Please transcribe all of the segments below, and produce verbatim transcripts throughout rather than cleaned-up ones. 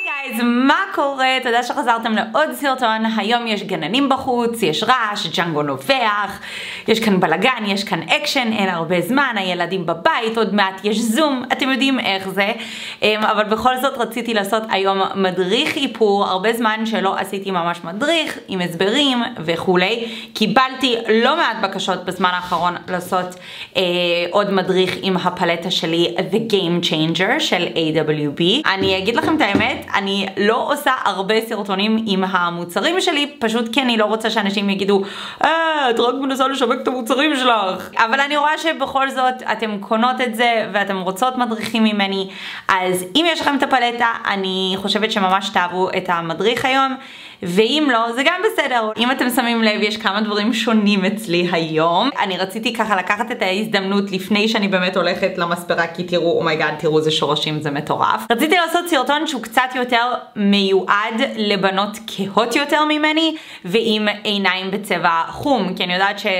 גייז, מה קורה? תודה שחזרתם לעוד סרטון. היום יש גננים בחוץ, יש רעש, ג'אנגו נובח, יש כאן בלגן, יש כאן אקשן, אין הרבה זמן, הילדים בבית, עוד מעט יש זום, אתם יודעים איך זה. אבל בכל זאת רציתי לעשות היום מדריך איפור, הרבה זמן שלא עשיתי ממש מדריך עם הסברים וכולי. קיבלתי לא מעט בקשות בזמן האחרון לעשות אה, עוד מדריך עם הפלטה שלי The Game Changer של איי דאבליו בי. אני אגיד לכם את האמת, אני לא עושה הרבה סרטונים עם המוצרים שלי, פשוט כי אני לא רוצה שאנשים יגידו אה, את רק מנסה לשווק את המוצרים שלך. אבל אני רואה שבכל זאת אתם קונות את זה ואתם רוצות מדריכים ממני, אז אם יש לכם את הפלטה, אני חושבת שממש תאהבו את המדריך היום, ואם לא, זה גם בסדר. אם אתם שמים לב, יש כמה דברים שונים אצלי היום. אני רציתי ככה לקחת את ההזדמנות לפני שאני באמת הולכת למספרה, כי תראו, אומייגאד, תראו זה שורשים, זה מטורף. רציתי לעשות סרטון שהוא קצת יותר מיועד לבנות כהות יותר ממני, ועם עיניים בצבע חום, כי אני יודעת ש...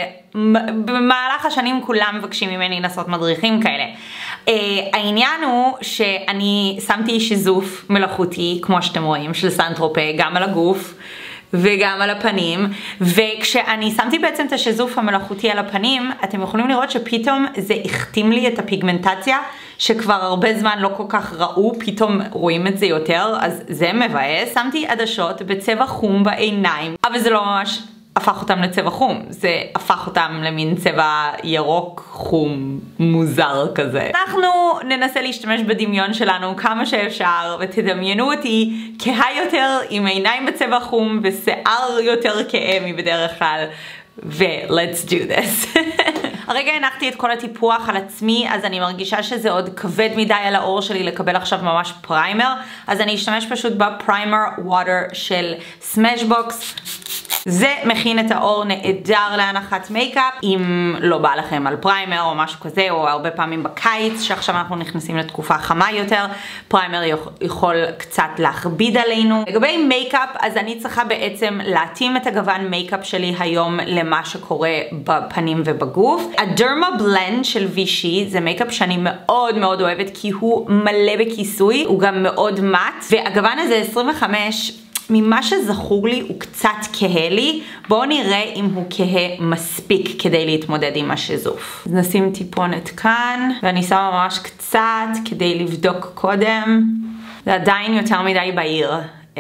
במהלך השנים כולם מבקשים ממני לעשות מדריכים כאלה. Uh, העניין הוא שאני שמתי שיזוף מלאכותי, כמו שאתם רואים, של סנטרופה, גם על הגוף וגם על הפנים, וכשאני שמתי בעצם את השיזוף המלאכותי על הפנים, אתם יכולים לראות שפתאום זה הכתים לי את הפיגמנטציה, שכבר הרבה זמן לא כל כך ראו, פתאום רואים את זה יותר, אז זה מבאס. שמתי עדשות בצבע חום בעיניים, אבל זה לא ממש הפך אותם לצבע חום, זה הפך אותם למין צבע ירוק חום מוזר כזה. אנחנו ננסה להשתמש בדמיון שלנו כמה שאפשר, ותדמיינו אותי כהה יותר עם עיניים בצבע חום ושיער יותר כהה מבדרך כלל, ו-let's do this. הרגע הנחתי את כל הטיפוח על עצמי, אז אני מרגישה שזה עוד כבד מדי על האור שלי לקבל עכשיו ממש פריימר, אז אני אשתמש פשוט בפריימר ווטר של סמאשבוקס. זה מכין את האור נהדר להנחת מייקאפ. אם לא בא לכם על פריימר או משהו כזה, או הרבה פעמים בקיץ שעכשיו אנחנו נכנסים לתקופה חמה יותר, פריימר יכול קצת להכביד עלינו. לגבי מייקאפ, אז אני צריכה בעצם להתאים את הגוון מייקאפ שלי היום למה שקורה בפנים ובגוף. הדרמה בלנד של וישי זה מייקאפ שאני מאוד מאוד אוהבת, כי הוא מלא בכיסוי, הוא גם מאוד מט, והגוון הזה עשרים וחמש, ממה שזכור לי הוא קצת כהה לי. בואו נראה אם הוא כהה מספיק כדי להתמודד עם השיזוף. אז נשים טיפונת כאן, ואני שמה ממש קצת כדי לבדוק קודם. זה עדיין יותר מדי בהיר. אה...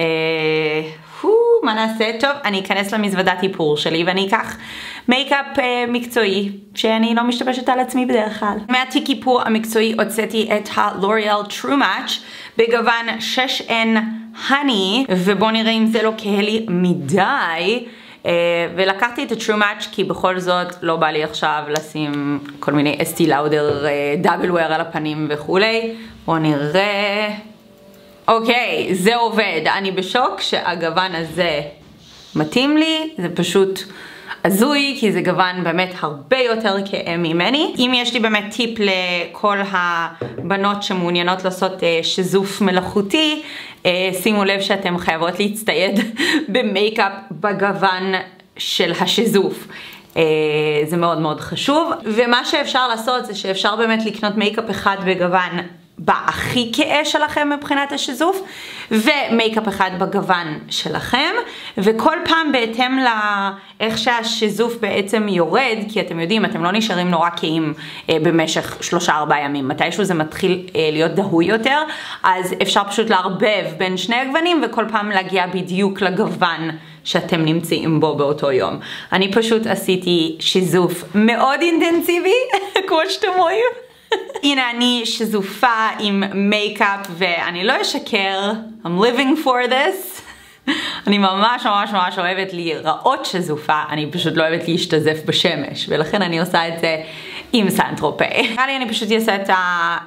הו, מה נעשה? טוב, אני אכנס למזוודת איפור שלי ואני אקח מייקאפ אה, מקצועי, שאני לא משתמשת על עצמי בדרך כלל. מהתיק איפור המקצועי הוצאתי את הלוריאל טרו מאץ' בגוון שש אן Honey, ובואו נראה אם זה לא כהה לי מדי. Uh, ולקחתי את ה-True Match כי בכל זאת לא בא לי עכשיו לשים כל מיני אסטי לאודר דאבל וויר על הפנים וכולי. בואו נראה. אוקיי, זה עובד. אני בשוק שהגוון הזה מתאים לי, זה פשוט הזוי, כי זה גוון באמת הרבה יותר כהה ממני. אם יש לי באמת טיפ לכל הבנות שמעוניינות לעשות שיזוף מלאכותי, שימו לב שאתם חייבות להצטייד במייקאפ בגוון של השיזוף. זה מאוד מאוד חשוב. ומה שאפשר לעשות זה שאפשר באמת לקנות מייקאפ אחד בגוון בהכי כהה שלכם מבחינת השיזוף, ומייקאפ אחד בגוון שלכם, וכל פעם בהתאם לאיך שהשיזוף בעצם יורד, כי אתם יודעים, אתם לא נשארים נורא כהים אה, במשך שלושה ארבעה ימים, מתישהו זה מתחיל אה, להיות דהוי יותר, אז אפשר פשוט לערבב בין שני הגוונים, וכל פעם להגיע בדיוק לגוון שאתם נמצאים בו באותו יום. אני פשוט עשיתי שיזוף מאוד אינטנסיבי, כמו שאתם רואים. הנה אני שזופה עם מייקאפ, ואני לא אשקר, I'm living for this. אני ממש ממש ממש אוהבת להיראות שזופה, אני פשוט לא אוהבת להשתזף בשמש, ולכן אני עושה את זה עם סנטרופה. נראה לי אני פשוט אעשה את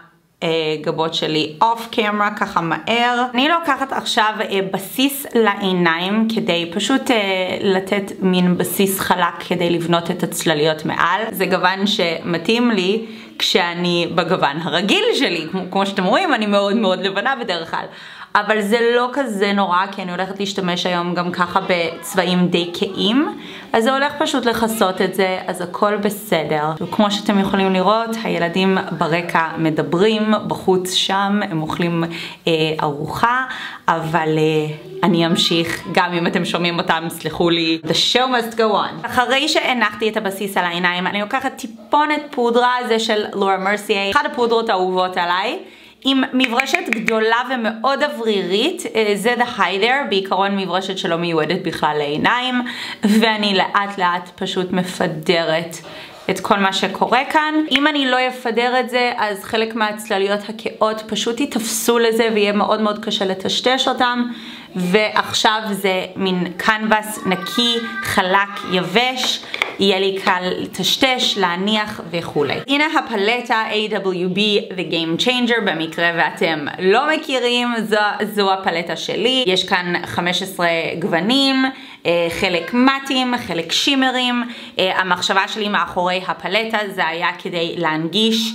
הגבות שלי אוף קמרה ככה מהר. אני לוקחת עכשיו בסיס לעיניים כדי פשוט לתת מין בסיס חלק כדי לבנות את הצלליות מעל. זה גוון שמתאים לי כשאני בגוון הרגיל שלי, כמו, כמו שאתם רואים, אני מאוד מאוד לבנה בדרך כלל. אבל זה לא כזה נורא, כי אני הולכת להשתמש היום גם ככה בצבעים די כהים, אז זה הולך פשוט לחסות את זה, אז הכל בסדר. וכמו שאתם יכולים לראות, הילדים ברקע מדברים, בחוץ שם, הם אוכלים אה, ארוחה, אבל אה, אני אמשיך, גם אם אתם שומעים אותם, סלחו לי, the show must go on. אחרי שהנחתי את הבסיס על העיניים, אני לוקחת טיפונת פודרה, זה של לורה מרסיי, אחת הפודרות האהובות עליי, עם מברשת גדולה ומאוד אוורירית, זה The Hi There, בעיקרון מברשת שלא מיועדת בכלל לעיניים, ואני לאט לאט פשוט מפדרת את כל מה שקורה כאן. אם אני לא אפדר את זה, אז חלק מהצלליות הכאות פשוט יתפסו לזה ויהיה מאוד מאוד קשה לטשטש אותם, ועכשיו זה מין קנבס נקי, חלק, יבש, יהיה לי קל לטשטש, להניח וכו'. הנה הפלטה A W B The Game Changer, במקרה ואתם לא מכירים, זו, זו הפלטה שלי. יש כאן חמישה עשר גוונים, חלק מתים, חלק שימרים. המחשבה שלי מאחורי הפלטה זה היה כדי להנגיש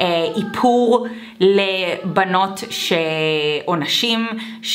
איפור לבנות ש... או נשים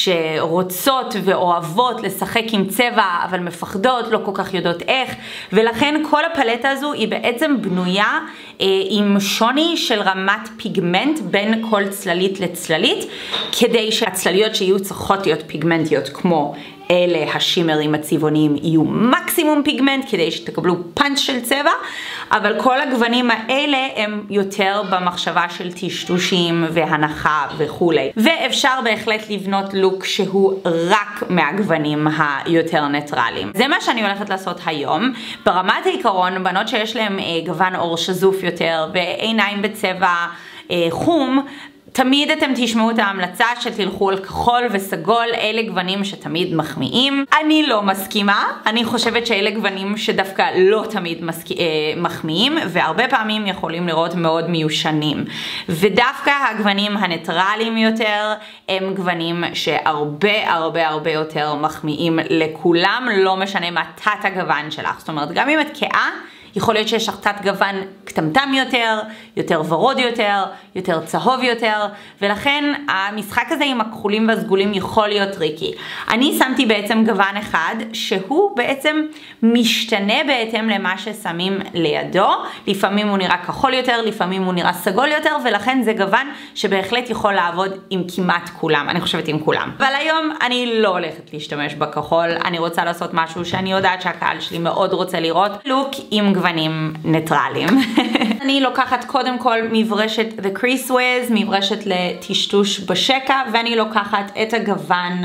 שרוצות ואוהבות לשחק עם צבע אבל מפחדות, לא כל כך יודעות איך, ולכן כל הפלטה הזו היא בעצם בנויה אה, עם שוני של רמת פיגמנט בין כל צללית לצללית, כדי שהצלליות שיהיו צריכות להיות פיגמנטיות כמו אלה השימרים הצבעוניים יהיו מקסימום פיגמנט כדי שתקבלו פאנץ' של צבע, אבל כל הגוונים האלה הם יותר במחשבה של טשטושים והנחה וכו'. ואפשר בהחלט לבנות לוק שהוא רק מהגוונים היותר ניטרליים. זה מה שאני הולכת לעשות היום. ברמת העיקרון, בנות שיש להם אה, גוון אור שזוף יותר ועיניים בצבע אה, חום, תמיד אתם תשמעו את ההמלצה שתלכו על כחול וסגול, אלה גוונים שתמיד מחמיאים. אני לא מסכימה, אני חושבת שאלה גוונים שדווקא לא תמיד מסכ... מחמיאים, והרבה פעמים יכולים לראות מאוד מיושנים. ודווקא הגוונים הניטרליים יותר, הם גוונים שהרבה הרבה הרבה יותר מחמיאים לכולם, לא משנה מה תת הגוון שלך. זאת אומרת, גם אם את כאה, יכול להיות שיש לך תת גוון קטמטם יותר, יותר ורוד יותר, יותר צהוב יותר, ולכן המשחק הזה עם הכחולים והסגולים יכול להיות טריקי. אני שמתי בעצם גוון אחד שהוא בעצם משתנה בהתאם למה ששמים לידו. לפעמים הוא נראה כחול יותר, לפעמים הוא נראה סגול יותר, ולכן זה גוון שבהחלט יכול לעבוד עם כמעט כולם, אני חושבת עם כולם. אבל היום אני לא הולכת להשתמש בכחול, אני רוצה לעשות משהו שאני יודעת שהקהל שלי מאוד רוצה לראות, לוק עם גוונים ניטרליים. אני לוקחת קודם כל מברשת The Crease Wiz, מברשת לטשטוש בשקע, ואני לוקחת את הגוון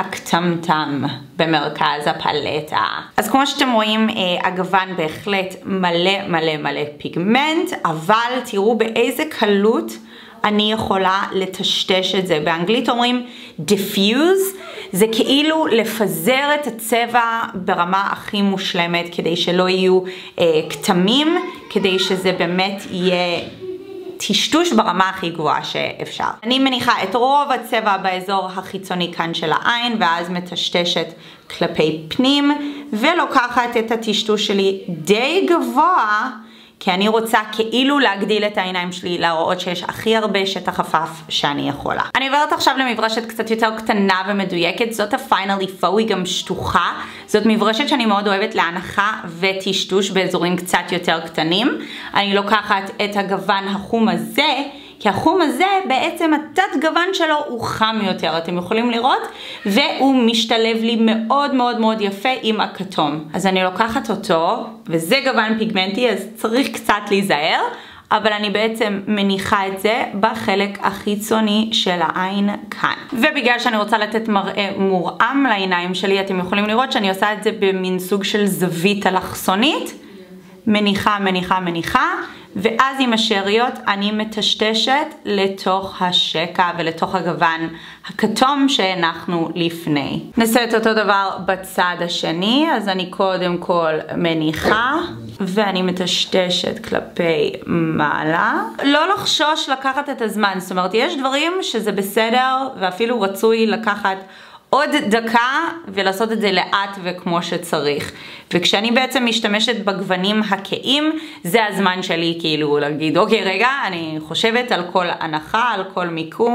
הקטמטם במרכז הפלטה. אז כמו שאתם רואים, הגוון בהחלט מלא מלא מלא פיגמנט, אבל תראו באיזה קלות אני יכולה לטשטש את זה. באנגלית אומרים diffuse, זה כאילו לפזר את הצבע ברמה הכי מושלמת, כדי שלא יהיו אה, כתמים, כדי שזה באמת יהיה טשטוש ברמה הכי גבוהה שאפשר. אני מניחה את רוב הצבע באזור החיצוני כאן של העין, ואז מטשטשת כלפי פנים, ולוקחת את הטשטוש שלי די גבוה, כי אני רוצה כאילו להגדיל את העיניים שלי, להראות שיש הכי הרבה שטח עפף שאני יכולה. אני עוברת עכשיו למברשת קצת יותר קטנה ומדויקת, זאת הפיינלי פו, היא גם שטוחה. זאת מברשת שאני מאוד אוהבת להנחה וטשטוש באזורים קצת יותר קטנים. אני לוקחת את הגוון החום הזה, כי החום הזה בעצם התת גוון שלו הוא חם יותר, אתם יכולים לראות, והוא משתלב לי מאוד מאוד מאוד יפה עם הכתום. אז אני לוקחת אותו, וזה גוון פיגמנטי, אז צריך קצת להיזהר, אבל אני בעצם מניחה את זה בחלק החיצוני של העין כאן. ובגלל שאני רוצה לתת מראה מורעם לעיניים שלי, אתם יכולים לראות שאני עושה את זה במין סוג של זווית אלכסונית, מניחה, מניחה, מניחה, ואז עם השאריות אני מטשטשת לתוך השקע ולתוך הגוון הכתום שהנחנו לפני. נעשה את אותו דבר בצד השני, אז אני קודם כל מניחה ואני מטשטשת כלפי מעלה. לא לחשוש לקחת את הזמן, זאת אומרת יש דברים שזה בסדר ואפילו רצוי לקחת עוד דקה ולעשות את זה לאט וכמו שצריך. וכשאני בעצם משתמשת בגוונים הכאים, זה הזמן שלי כאילו להגיד, אוקיי רגע, אני חושבת על כל הנחה, על כל מיקום,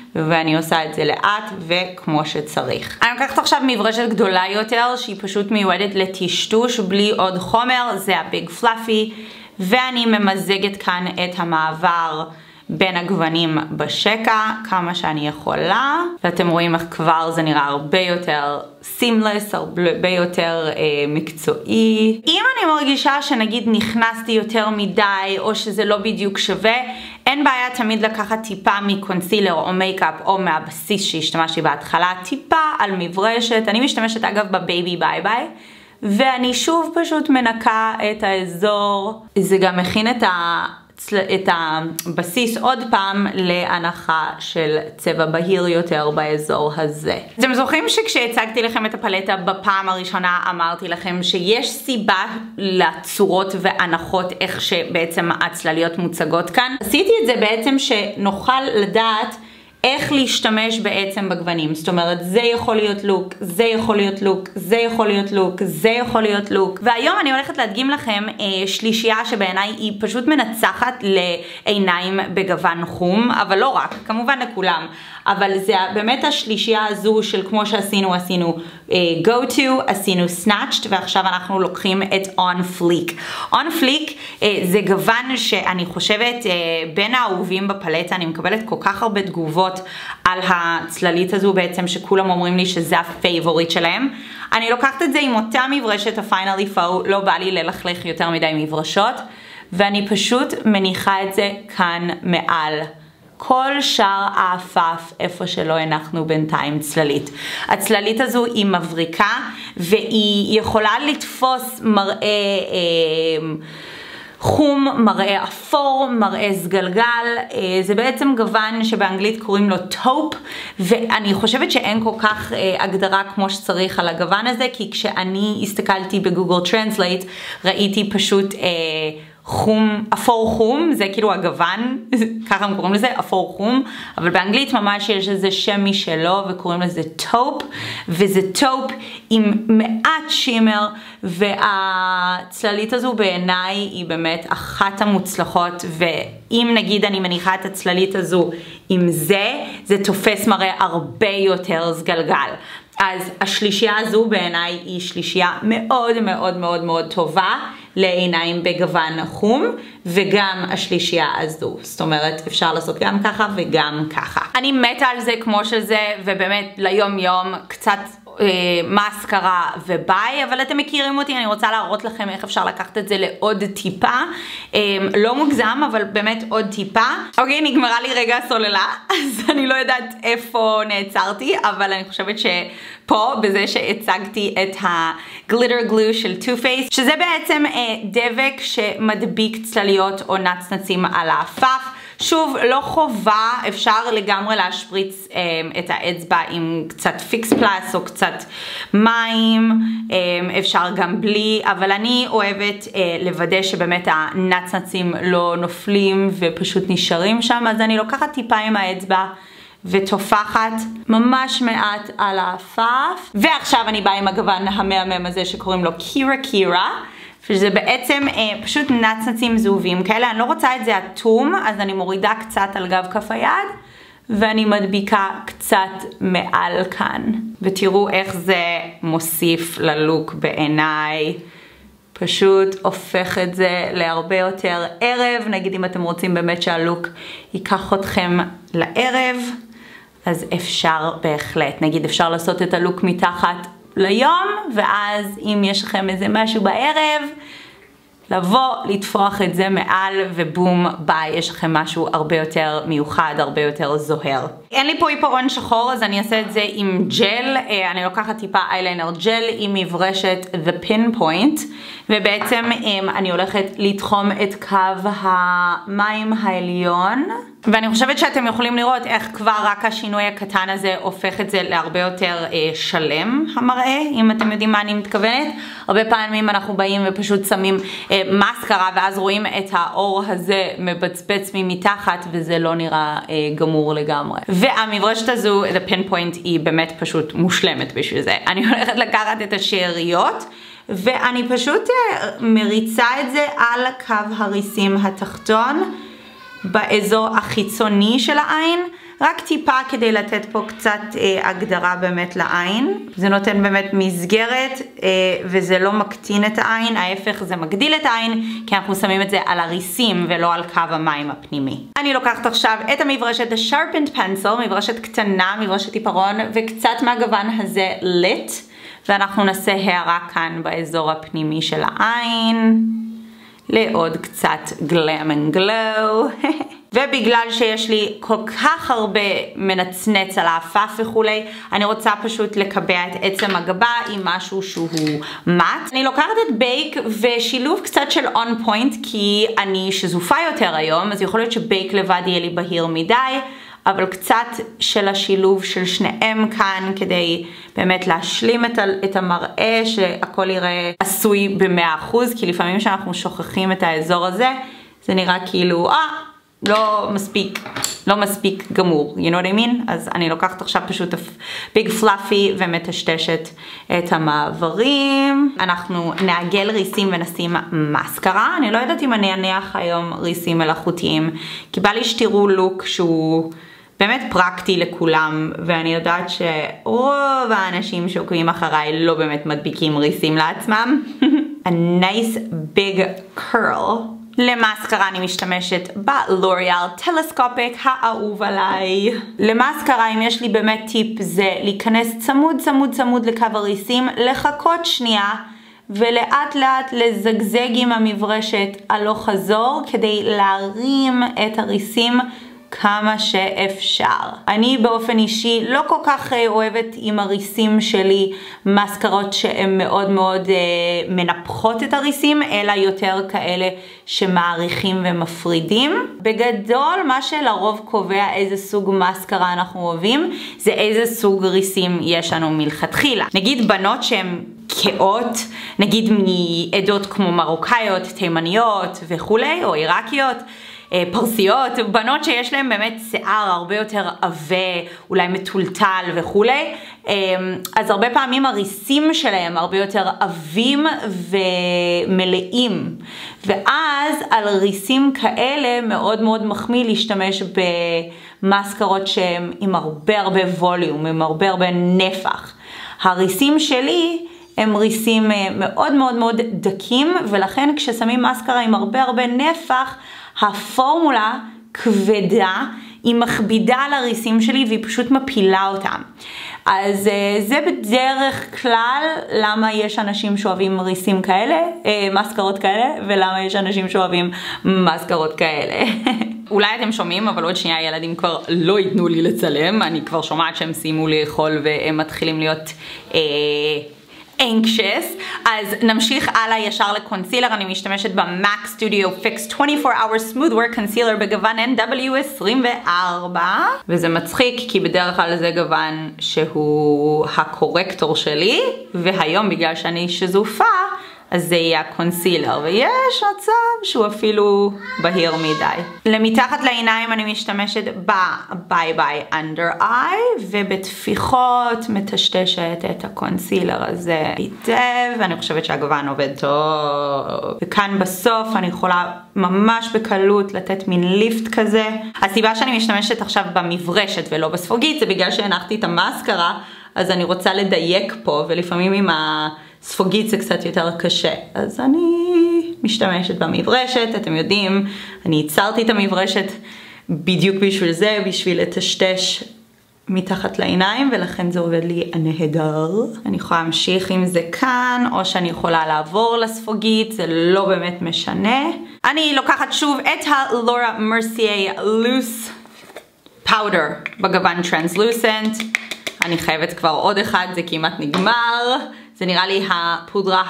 ואני עושה את זה לאט וכמו שצריך. אני לוקחת עכשיו מברשת גדולה יותר שהיא פשוט מיועדת לטשטוש בלי עוד חומר, זה הביג פלאפי, ואני ממזגת כאן את המעבר בין הגוונים בשקע כמה שאני יכולה, ואתם רואים איך כבר זה נראה הרבה יותר seamless, הרבה יותר אה, מקצועי. אם אני מרגישה שנגיד נכנסתי יותר מדי או שזה לא בדיוק שווה, אין בעיה תמיד לקחת טיפה מקונסילר או מייקאפ או מהבסיס שהשתמשתי בהתחלה, טיפה על מברשת. אני משתמשת אגב בבייבי ביי ביי, ואני שוב פשוט מנקה את האזור. זה גם מכין את ה... את הבסיס עוד פעם להנחה של צבע בהיר יותר באזור הזה. אתם זוכרים שכשהצגתי לכם את הפלטה בפעם הראשונה אמרתי לכם שיש סיבה לצורות והנחות איך שבעצם הצלליות מוצגות כאן? עשיתי את זה בעצם שנוכל לדעת איך להשתמש בעצם בגוונים. זאת אומרת, זה יכול להיות לוק, זה יכול להיות לוק, זה יכול להיות לוק, זה יכול להיות לוק. והיום אני הולכת להדגים לכם אה, שלישייה שבעיניי היא פשוט מנצחת לעיניים בגוון חום, אבל לא רק, כמובן לכולם. אבל זה באמת השלישייה הזו של כמו שעשינו, עשינו uh, go to, עשינו snatched, ועכשיו אנחנו לוקחים את on fleek. on fleek uh, זה גוון שאני חושבת uh, בין האהובים בפלטה, אני מקבלת כל כך הרבה תגובות על הצללית הזו בעצם, שכולם אומרים לי שזה הפייבוריט שלהם. אני לוקחת את זה עם אותה מברשת הפיינלי פאו, לא בא לי ללכלך יותר מדי מברשות, ואני פשוט מניחה את זה כאן מעל כל שאר האפף איפה שלא הנחנו בינתיים צללית. הצללית הזו היא מבריקה והיא יכולה לתפוס מראה אה, חום, מראה אפור, מראה סגלגל. אה, זה בעצם גוון שבאנגלית קוראים לו טופ, ואני חושבת שאין כל כך אה, הגדרה כמו שצריך על הגוון הזה, כי כשאני הסתכלתי בגוגל טרנסלייט ראיתי פשוט אה, חום, אפור חום, זה כאילו הגוון, ככה הם קוראים לזה, אפור חום, אבל באנגלית ממש יש איזה שם משלו וקוראים לזה טופ, וזה טופ עם מעט שימר, והצללית הזו בעיניי היא באמת אחת המוצלחות, ואם נגיד אני מניחה את הצללית הזו עם זה, זה תופס מראה הרבה יותר סגלגל. אז השלישייה הזו בעיניי היא שלישייה מאוד מאוד מאוד מאוד טובה לעיניים בגוון חום, וגם השלישייה הזו. זאת אומרת, אפשר לעשות גם ככה וגם ככה. אני מתה על זה כמו שזה, ובאמת ליום יום קצת אה, מסקרה וביי, אבל אתם מכירים אותי, אני רוצה להראות לכם איך אפשר לקחת את זה לעוד טיפה. אה, לא מוגזם, אבל באמת עוד טיפה. אוקיי, נגמרה לי רגע הסוללה, אז אני לא יודעת איפה נעצרתי, אבל אני חושבת ש... פה, בזה שהצגתי את הגליטר גלו של טו פייס, שזה בעצם אה, דבק שמדביק צלליות או נצנצים על האפף. שוב, לא חובה, אפשר לגמרי להשפריץ אה, את האצבע עם קצת פיקס פלאס או קצת מים, אה, אפשר גם בלי, אבל אני אוהבת אה, לוודא שבאמת הנצנצים לא נופלים ופשוט נשארים שם, אז אני לוקחת טיפה עם האצבע ותופחת ממש מעט על האפף. ועכשיו אני באה עם הגוון המהמם הזה שקוראים לו קירה קירה, שזה בעצם אה, פשוט נצנצים זהובים כאלה. אני לא רוצה את זה אטום, אז אני מורידה קצת על גב כף היד ואני מדביקה קצת מעל כאן, ותראו איך זה מוסיף ללוק בעיניי. פשוט הופך את זה להרבה יותר ערב. נגיד אם אתם רוצים באמת שהלוק ייקח אתכם לערב, אז אפשר בהחלט. נגיד אפשר לעשות את הלוק מתחת ליום, ואז אם יש לכם איזה משהו בערב, לבוא, לתפוח את זה מעל, ובום, ביי, יש לכם משהו הרבה יותר מיוחד, הרבה יותר זוהר. אין לי פה עיפרון שחור, אז אני אעשה את זה עם ג'ל. אני לוקחת טיפה אייליינר ג'ל עם מברשת The Pinpoint, ובעצם אני הולכת לתחום את קו המים העליון. ואני חושבת שאתם יכולים לראות איך כבר רק השינוי הקטן הזה הופך את זה להרבה יותר אה, שלם המראה, אם אתם יודעים מה אני מתכוונת. הרבה פעמים אנחנו באים ופשוט שמים אה, מסקרה ואז רואים את האור הזה מבצבץ ממתחת וזה לא נראה אה, גמור לגמרי. והמברשת הזו, The Pinpoint, היא באמת פשוט מושלמת בשביל זה. אני הולכת לקחת את השאריות ואני פשוט אה, מריצה את זה על קו הריסים התחתון, באזור החיצוני של העין, רק טיפה כדי לתת פה קצת אה, הגדרה באמת לעין. זה נותן באמת מסגרת אה, וזה לא מקטין את העין, ההפך זה מגדיל את העין, כי אנחנו שמים את זה על הריסים ולא על קו המים הפנימי. אני לוקחת עכשיו את המברשת The Sharpened Pencil, מברשת קטנה, מברשת עיפרון, וקצת מהגוון הזה lit, ואנחנו נעשה הערה כאן באזור הפנימי של העין, לעוד קצת glam and glow. ובגלל שיש לי כל כך הרבה מנצנץ על האפף וכולי, אני רוצה פשוט לקבע את עצם הגבה עם משהו שהוא מט. אני לוקחת את בייק ושילוב קצת של on point, כי אני שזופה יותר היום, אז יכול להיות שבייק לבד יהיה לי בהיר מדי, אבל קצת של השילוב של שניהם כאן, כדי באמת להשלים את, את המראה, שהכל יראה עשוי ב-מאה אחוז, כי לפעמים שאנחנו שוכחים את האזור הזה, זה נראה כאילו, אה, לא מספיק, לא מספיק גמור, you know what I mean? אז אני לוקחת עכשיו פשוט ביג פלאפי ומטשטשת את המעברים. אנחנו נעגל ריסים ונשים מסקרה. אני לא יודעת אם אני אניח היום ריסים מלאכותיים, כי בא לי שתראו לוק שהוא באמת פרקטי לכולם, ואני יודעת שרוב האנשים שעוקבים אחריי לא באמת מדביקים ריסים לעצמם. A nice big curl. למאסקרה אני משתמשת בלוריאל טלסקופיק האהוב עליי. למאסקרה, אם יש לי באמת טיפ, זה להיכנס צמוד צמוד צמוד לקו הריסים, לחכות שנייה ולאט לאט לזגזג עם המברשת הלוך חזור כדי להרים את הריסים כמה שאפשר. אני באופן אישי לא כל כך אוהבת עם הריסים שלי מסקרות שהן מאוד מאוד אה, מנפחות את הריסים, אלא יותר כאלה שמעריכים ומפרידים. בגדול מה שלרוב קובע איזה סוג מסקרה אנחנו אוהבים, זה איזה סוג ריסים יש לנו מלכתחילה. נגיד בנות שהן קאות, נגיד מעדות כמו מרוקאיות, תימניות וכולי, או עיראקיות, פרסיות, בנות שיש להן באמת שיער הרבה יותר עבה, אולי מטולטל וכולי, אז הרבה פעמים הריסים שלהם הרבה יותר עבים ומלאים, ואז על ריסים כאלה מאוד מאוד מחמיא להשתמש במסקרות שהן עם הרבה הרבה ווליום, עם הרבה הרבה נפח. הריסים שלי הם ריסים מאוד מאוד מאוד דקים, ולכן כששמים מסקרה עם הרבה הרבה נפח, הפורמולה כבדה, היא מכבידה על הריסים שלי והיא פשוט מפילה אותם. אז זה בדרך כלל למה יש אנשים שאוהבים ריסים כאלה, מסקרות כאלה, ולמה יש אנשים שאוהבים מסקרות כאלה. אולי אתם שומעים, אבל עוד שנייה ילדים כבר לא ייתנו לי לצלם, אני כבר שומעת שהם סיימו לאכול והם מתחילים להיות אה, anxious. אז נמשיך הלאה ישר לקונסילר. אני משתמשת ב-MAC Studio Fix עשרים וארבע hour Smooth Wear Concealer בגוון אן דאבליו עשרים וארבע, וזה מצחיק כי בדרך כלל זה גוון שהוא הקורקטור שלי, והיום בגלל שאני שזופה אז זה יהיה הקונסילר, ויש מצב שהוא אפילו בהיר מדי. למתחת לעיניים אני משתמשת ב-Bye Bye Under Eye, ובתפיחות מטשטשת את הקונסילר הזה היטב, ואני חושבת שהגוון עובד טוב. וכאן בסוף אני יכולה ממש בקלות לתת מין ליפט כזה. הסיבה שאני משתמשת עכשיו במברשת ולא בספוגית, זה בגלל שהנחתי את המאסקרה, אז אני רוצה לדייק פה, ולפעמים עם ה... ספוגית זה קצת יותר קשה, אז אני משתמשת במברשת. אתם יודעים, אני ייצרתי את המברשת בדיוק בשביל זה, בשביל לטשטש מתחת לעיניים, ולכן זה עובד לי נהדר. אני יכולה להמשיך עם זה כאן, או שאני יכולה לעבור לספוגית, זה לא באמת משנה. אני לוקחת שוב את הלורה מרסיי לוס פאודר בגוון טרנסלוסנט. אני חייבת כבר עוד אחד, זה כמעט נגמר. זה נראה לי הפודרה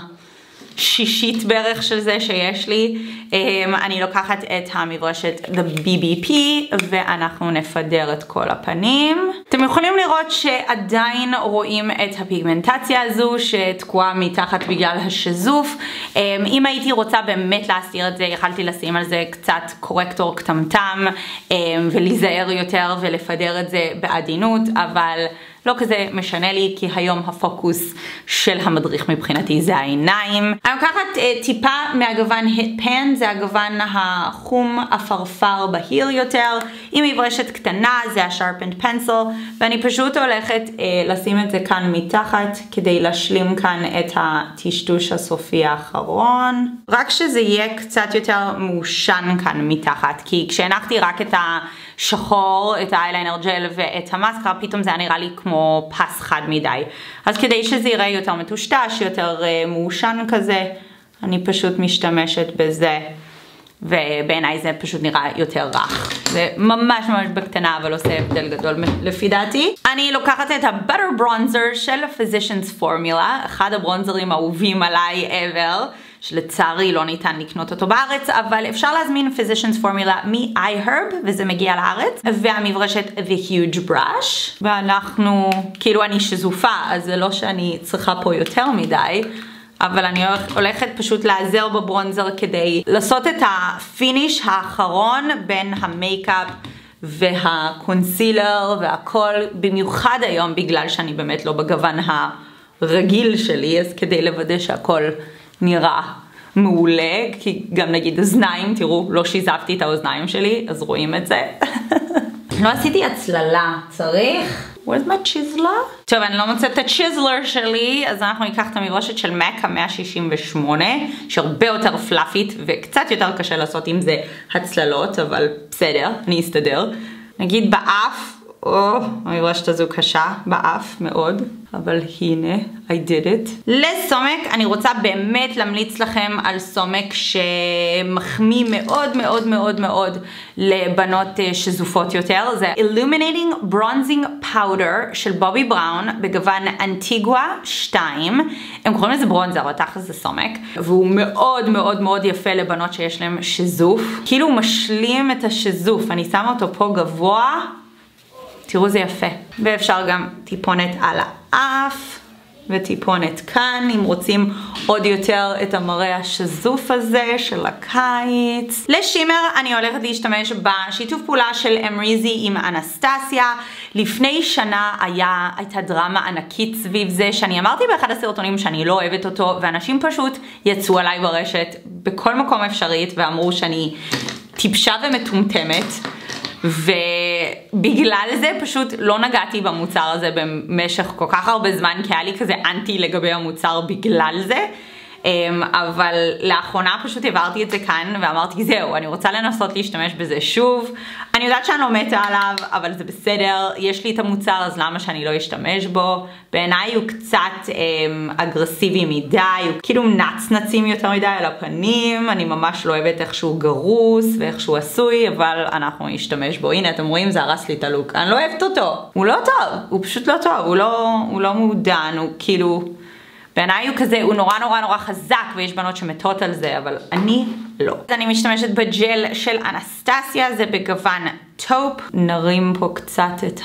השישית בערך של זה שיש לי. אני לוקחת את המברשת The בי בי פי ואנחנו נפדר את כל הפנים. אתם יכולים לראות שעדיין רואים את הפיגמנטציה הזו שתקועה מתחת בגלל השזוף. אם הייתי רוצה באמת להסתיר את זה, יכלתי לשים על זה קצת קורקטור קטמטם ולהיזהר יותר ולפדר את זה בעדינות, אבל לא כזה משנה לי, כי היום הפוקוס של המדריך מבחינתי זה העיניים. אני לוקחת uh, טיפה מהגוון Hit Pan, זה הגוון החום אפרפר בהיר יותר, עם מברשת קטנה, זה ה-Sharpened Pencil, ואני פשוט הולכת uh, לשים את זה כאן מתחת, כדי להשלים כאן את הטשטוש הסופי האחרון. רק שזה יהיה קצת יותר מעושן כאן מתחת, כי כשהנחתי רק את השחור, את האייליינר ג'ל ואת המאסקרה, פתאום זה היה נראה לי כמו פס חד מדי. אז כדי שזה יראה יותר מטושטש, יותר uh, מעושן כזה, אני פשוט משתמשת בזה, ובעיניי זה פשוט נראה יותר רך. זה ממש ממש בקטנה, אבל עושה הבדל גדול לפי דעתי. אני לוקחת את ה-Butter Bronzer של Physicians Formula, אחד הברונזרים האהובים עליי ever, שלצערי לא ניתן לקנות אותו בארץ, אבל אפשר להזמין Physicians Formula מ-iHerb, וזה מגיע לארץ, והמברשת The Huge Brush, ואנחנו, כאילו אני שזופה, אז זה לא שאני צריכה פה יותר מדי, אבל אני הולכת פשוט לעזר בברונזר כדי לעשות את הפיניש האחרון בין המייקאפ והקונסילר והכל, במיוחד היום בגלל שאני באמת לא בגוון הרגיל שלי, אז כדי לוודא שהכל נראה מעולה, כי גם נגיד אוזניים, תראו, לא שיזפתי את האוזניים שלי, אז רואים את זה. לא עשיתי הצללה, צריך? Where's my chiseler? טוב, אני לא מוצאת את הצ'יזלר שלי, אז אנחנו ניקח את המברשת של מאק ה-מאה שישים ושמונה, שהרבה יותר פלאפית, וקצת יותר קשה לעשות עם זה הצללות, אבל בסדר, אני אסתדר. נגיד באף, או, המברשת הזו קשה, באף מאוד, אבל הנה, I did it. לסומק, אני רוצה באמת להמליץ לכם על סומק שמחמיא מאוד מאוד מאוד מאוד לבנות שזופות יותר. זה Illuminating Bronzing Powder של בובי בראון בגוון אנטיגואה שתיים. הם קוראים לזה ברונזר, אבל תכל'ס זה סומק. והוא מאוד מאוד מאוד יפה לבנות שיש להם שזוף. כאילו הוא משלים את השזוף. אני שמה אותו פה גבוה. תראו זה יפה. ואפשר גם טיפונת על האף, וטיפונת כאן, אם רוצים עוד יותר את המראה השזוף הזה של הקיץ. לשימר אני הולכת להשתמש בשיתוף פעולה של אמריזי עם אנסטסיה. לפני שנה היה, הייתה דרמה ענקית סביב זה, שאני אמרתי באחד הסרטונים שאני לא אוהבת אותו, ואנשים פשוט יצאו עליי ברשת בכל מקום אפשרית, ואמרו שאני טיפשה ומטומטמת. ובגלל זה פשוט לא נגעתי במוצר הזה במשך כל כך הרבה זמן, כי היה לי כזה אנטי לגבי המוצר בגלל זה. אבל לאחרונה פשוט העברתי את זה כאן ואמרתי זהו, אני רוצה לנסות להשתמש בזה שוב. אני יודעת שאני לא מתה עליו, אבל זה בסדר, יש לי את המוצר, אז למה שאני לא אשתמש בו? בעיניי הוא קצת אמ, אגרסיבי מדי, הוא כאילו נצנצים יותר מדי על הפנים, אני ממש לא אוהבת איך שהוא גרוס ואיך שהוא עשוי, אבל אנחנו נשתמש בו. הנה אתם רואים, זה הרס לי את הלוק, אני לא אוהבת אותו, הוא לא טוב, הוא פשוט לא טוב, הוא לא, הוא לא מעודן, הוא כאילו... בעיניי הוא כזה, הוא נורא נורא נורא חזק, ויש בנות שמתות על זה, אבל אני לא. אז אני משתמשת בג'ל של אנסטסיה, זה בגוון טופ. נרים פה קצת את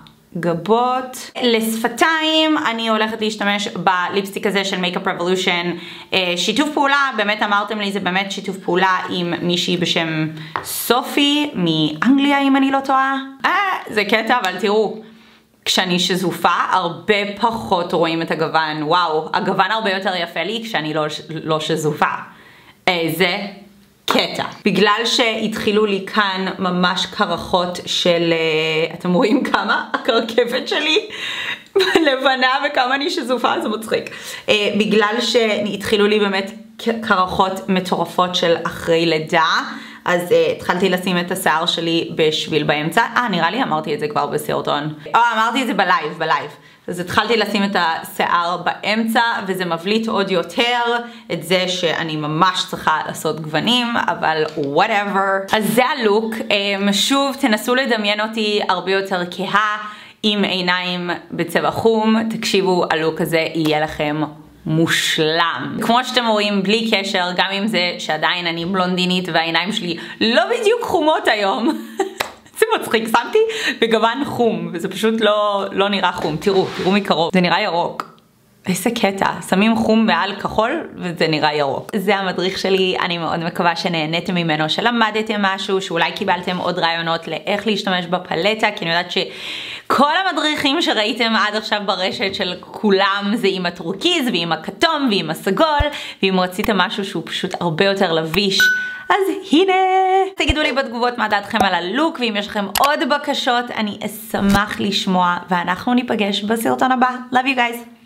הגבות. לשפתיים, אני הולכת להשתמש בליפסטיק הזה של Makeup Revolution. שיתוף פעולה, באמת אמרתם לי, זה באמת שיתוף פעולה עם מישהי בשם סופי, מאנגליה אם אני לא טועה. אה, זה קטע, אבל תראו. כשאני שזופה, הרבה פחות רואים את הגוון. וואו, הגוון הרבה יותר יפה לי כשאני לא, לא שזופה. איזה קטע. בגלל שהתחילו לי כאן ממש קרחות של... אתם רואים כמה? הקרקפת שלי לבנה וכמה אני שזופה, זה מצחיק. בגלל שהתחילו לי באמת קרחות מטורפות של אחרי לידה, אז uh, התחלתי לשים את השיער שלי בשביל באמצע. אה, נראה לי אמרתי את זה כבר בסרטון. אה, אמרתי את זה בלייב, בלייב. אז התחלתי לשים את השיער באמצע, וזה מבליט עוד יותר את זה שאני ממש צריכה לעשות גוונים, אבל whatever. אז זה הלוק. Um, שוב, תנסו לדמיין אותי הרבה יותר כהה, עם עיניים בצבע חום. תקשיבו, הלוק הזה יהיה לכם מושלם. כמו שאתם רואים, בלי קשר, גם עם זה שעדיין אני בלונדינית והעיניים שלי לא בדיוק חומות היום. זה מצחיק, שמתי בגוון חום, וזה פשוט לא, לא נראה חום. תראו, תראו מקרוב, זה נראה ירוק. איזה קטע, שמים חום מעל כחול וזה נראה ירוק. זה המדריך שלי, אני מאוד מקווה שנהניתם ממנו, שלמדתם משהו, שאולי קיבלתם עוד רעיונות לאיך להשתמש בפלטה, כי אני יודעת כל המדריכים שראיתם עד עכשיו ברשת של כולם זה עם הטורקיז ועם הכתום ועם הסגול, ואם רציתם משהו שהוא פשוט הרבה יותר לביש, אז הנה! תגידו לי בתגובות מה דעתכם על הלוק, ואם יש לכם עוד בקשות אני אשמח לשמוע, ואנחנו ניפגש בסרטון הבא. Love you guys!